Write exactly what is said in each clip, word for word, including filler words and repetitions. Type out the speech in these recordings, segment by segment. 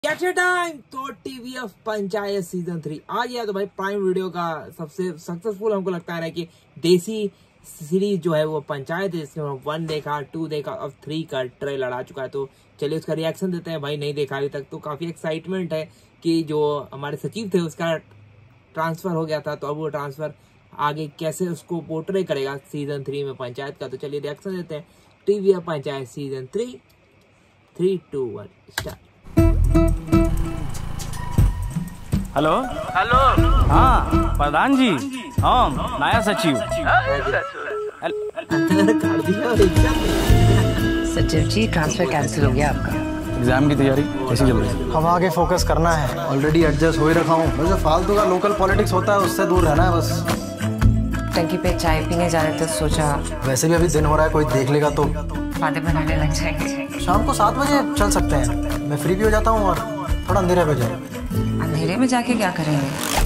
Time तो TVF Panchayat season three आ गया। तो भाई प्राइम वीडियो का सबसे सक्सेसफुल हमको लगता है कि देसी सीरीज जो है वो पंचायत है, इसमें वन देखा, टू देखा, अब थ्री का ट्रेलर आ चुका है। तो चलिए उसका रिएक्शन देते हैं। भाई नहीं देखा अभी तक, तो काफी एक्साइटमेंट है कि जो हमारे सचिव थे उसका ट्रांसफर हो गया था, तो अब वो ट्रांसफर आगे कैसे उसको पोर्ट्रे करेगा सीजन थ्री में पंचायत का। तो चलिए रिएक्शन देते हैं TVF Panchayat season three. Three two one start. Hello hello. हाँ प्रधान जी, हम नया सचिव। सचिव जी ट्रांसफर कैंसिल हो गया आपका। एग्जाम की तैयारी कैसी चल रही है? हम आगे फोकस करना है, ऑलरेडी एडजस्ट हो ही रखा हूँ। वैसे फालतू का लोकल पॉलिटिक्स होता है उससे दूर रहना है बस। टंकी पे चाय पीने जा रहे थे, सोचा वैसे भी अभी दिन हो रहा है, कोई देख लेगा तो बातें बनाने लग जाएंगे। शाम को सात बजे चल सकते हैं, मैं फ्री भी हो जाता हूँ और थोड़ा अंधेरे पे जाए। अंधेरे में जाके क्या करेंगे?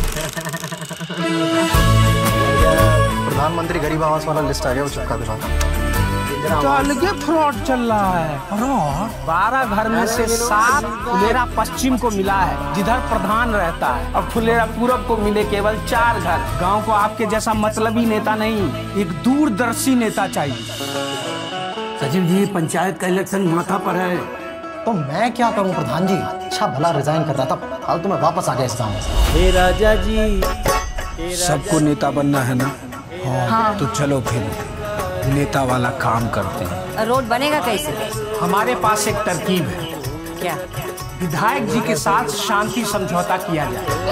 प्रधानमंत्री गरीब आवास वाला लिस्ट आ गया, वो चिपका दे। चल के फ्रॉड चल रहा है। बारह घर में से सात फुलेरा पश्चिम को मिला है, जिधर प्रधान रहता है। अब फुलेरा पूरब को मिले केवल चार घर। गांव को आपके जैसा मतलबी नेता नहीं, एक दूरदर्शी नेता चाहिए। सचिव जी पंचायत का इलेक्शन माथा पर है। तो मैं क्या करूं प्रधान जी, अच्छा भला रिजाइन कर रहा था, फालतू में वापस आ गया इस गाँव में। हे राजा जी, सबको नेता बनना है ना? हाँ। तो चलो फिर नेता वाला काम करते हैं। रोड बनेगा कैसे? हमारे पास एक तरकीब है। क्या? विधायक जी के साथ शांति समझौता किया जाए।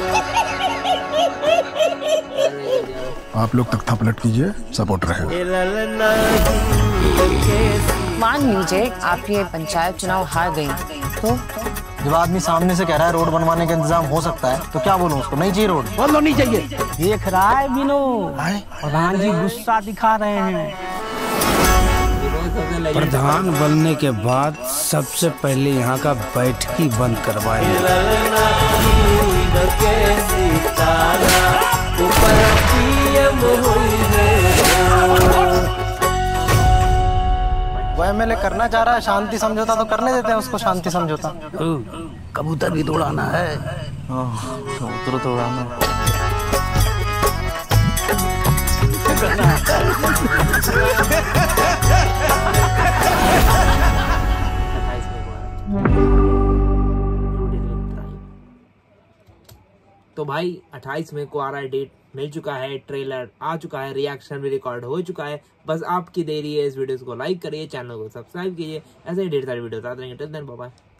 आप लोग तख्ता पलट कीजिए, सपोर्ट रहेगा। मान लीजिए आप ये पंचायत चुनाव हार गई तो? जब आदमी सामने से कह रहा है रोड बनवाने का इंतजाम हो सकता है, तो क्या बोलूं उसको? नहीं चाहिए रोड? बोलो नहीं चाहिए। देख रहा है विनोद, प्रधान जी गुस्सा दिखा रहे हैं। प्रधान बनने के बाद सबसे पहले यहाँ का बैठकी बंद करवाएंगे। वो एमएलए करना चाह रहा है शांति समझौता, तो करने देते हैं उसको शांति समझौता। कबूतर भी तो उड़ाना है। कबूतर तो उड़ाना है। तो भाई अट्ठाईस मई को आ रहा है, डेट मिल चुका है, ट्रेलर आ चुका है, रिएक्शन भी रिकॉर्ड हो चुका है। बस आपकी देरी है, इस वीडियो को लाइक करिए, चैनल को सब्सक्राइब कीजिए, ऐसे ही ढेर सारी वीडियो आते रहेंगे। Till then bye bye.